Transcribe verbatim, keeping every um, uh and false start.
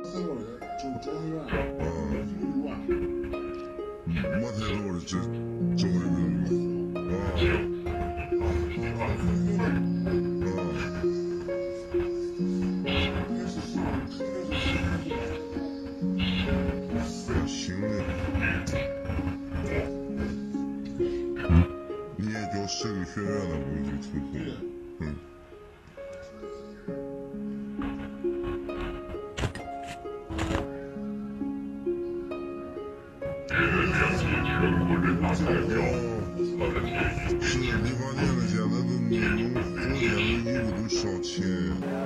三个人就是中医院， 嗯， 医院， 没太多的这这个人嘛，啊，啊，行嘞，你也叫社工学院的，我就挺好，嗯。是理发店的，现在都我们火店的衣服都上钱。